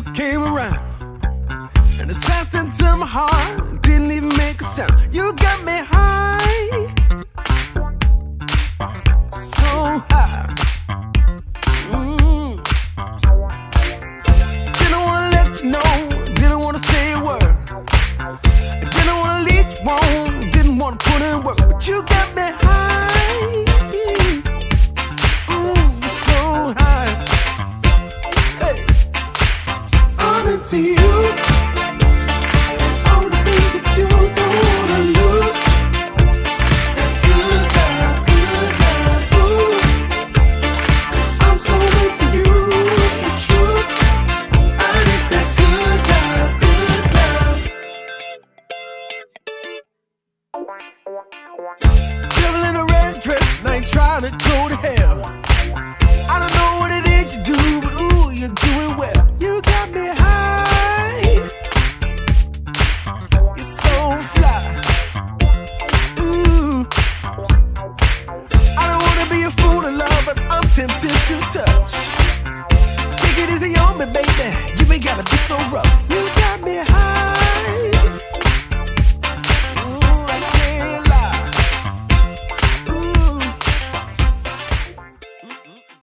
you came around. An assassin to my heart, didn't even make a sound. You got me high, so high. Didn't wanna let you know, didn't wanna say a word. Didn't wanna lead you on, didn't wanna put in work, but you got me high, ooh, so high. Hey, I'm into you. All the things you do, don't wanna lose. That good love, ooh. I'm so into you, it's the truth. I need that good love, good love. Devil in a red dress, and I ain't trying to go to hell. I don't know what it is you do, but ooh, you're doing well. You got me high, you're so fly. Ooh, I don't wanna be a fool to love, but I'm tempted to touch. Take it easy on me, baby, you ain't gotta be so rough.